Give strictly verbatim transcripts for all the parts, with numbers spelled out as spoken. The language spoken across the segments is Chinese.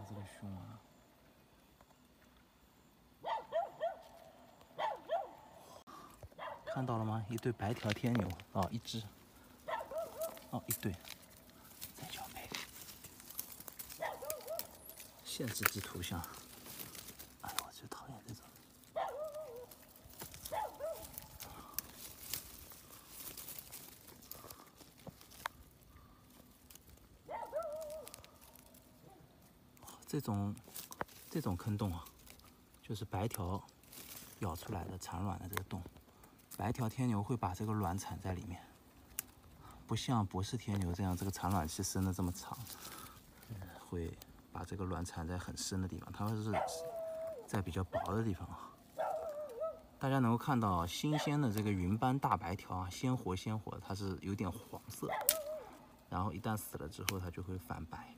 这个凶啊！看到了吗？一对白条天牛哦，一只哦，一对，再交配。限制级图像。哎呦，我最讨厌这种。 这种这种坑洞啊，就是白条咬出来的产卵的这个洞。白条天牛会把这个卵产在里面，不像博士天牛这样，这个产卵期伸的这么长，会把这个卵产在很深的地方。它们是在比较薄的地方啊。大家能够看到新鲜的这个云斑大白条啊，鲜活鲜活，它是有点黄色，然后一旦死了之后，它就会反白。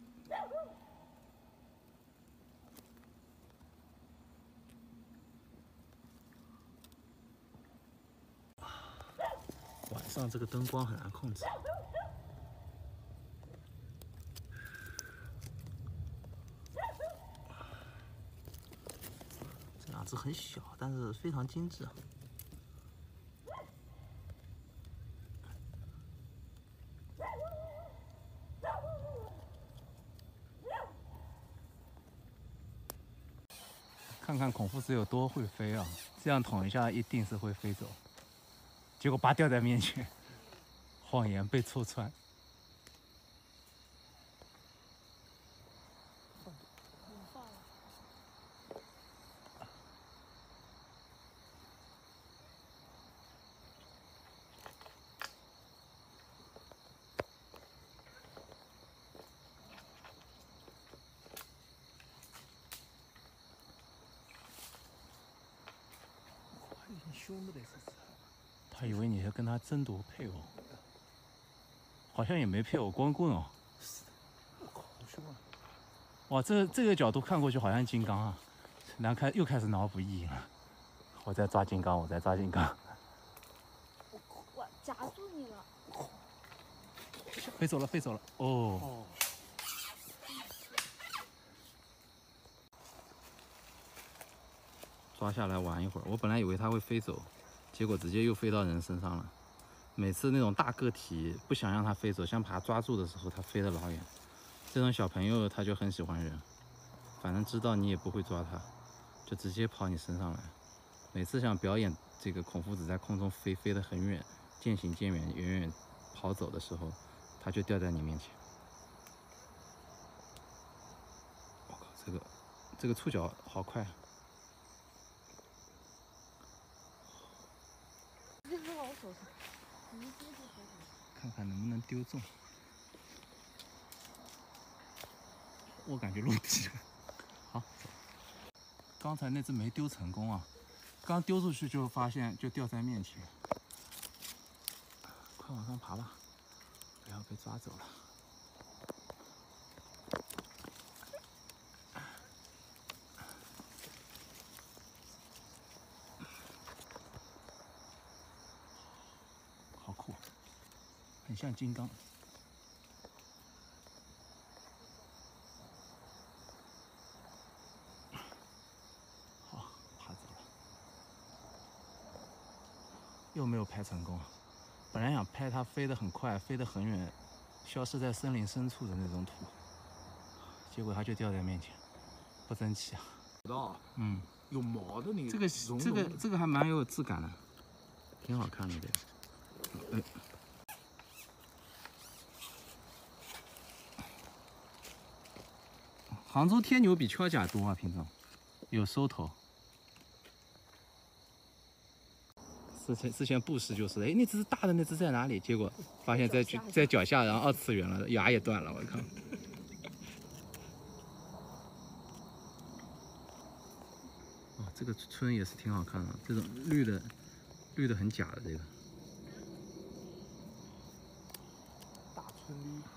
晚上这个灯光很难控制。这两只很小，但是非常精致。看看孔夫子有多会飞啊！这样捅一下，一定是会飞走。结果拔掉在面前，谎言被戳穿。 凶的得是。 他以为你是跟他争夺配偶，好像也没配偶，光棍哦。 我靠，好凶啊！ 哇，这这个角度看过去好像金刚啊，然后开又开始脑补意淫了。我在抓金刚，我在抓金刚。 我我夹住你了。 飞走了，飞走了。哦。哦 抓下来玩一会儿，我本来以为它会飞走，结果直接又飞到人身上了。每次那种大个体不想让它飞走，想把它抓住的时候，它飞得老远。这种小朋友他就很喜欢人，反正知道你也不会抓它，就直接跑你身上来。每次想表演这个孔夫子在空中飞，飞得很远，渐行渐远，远远跑走的时候，它就掉在你面前。我靠，这个这个触角好快啊！ 这只我手上，你接着手上。 看看能不能丢中。我感觉落地了。好，走。刚才那只没丢成功啊，刚丢出去就发现就掉在面前。快往上爬吧，不要被抓走了。 好酷，很像金刚。好，爬走了。又没有拍成功。本来想拍它飞得很快，飞得很远，消失在森林深处的那种图，结果它就掉在面前，不争气啊。 到， 嗯， 有毛的那个。 这个这个这个还蛮有质感的，挺好看的这个。嗯。 杭州天牛比锹甲多啊，品种有收头。之前之前布施就是，哎，那只大的那只在哪里？结果发现在在脚下，然后二次元了，牙也断了，我靠！哦，这个春也是挺好看的，这种绿的，绿的很假的这个。 大春绿。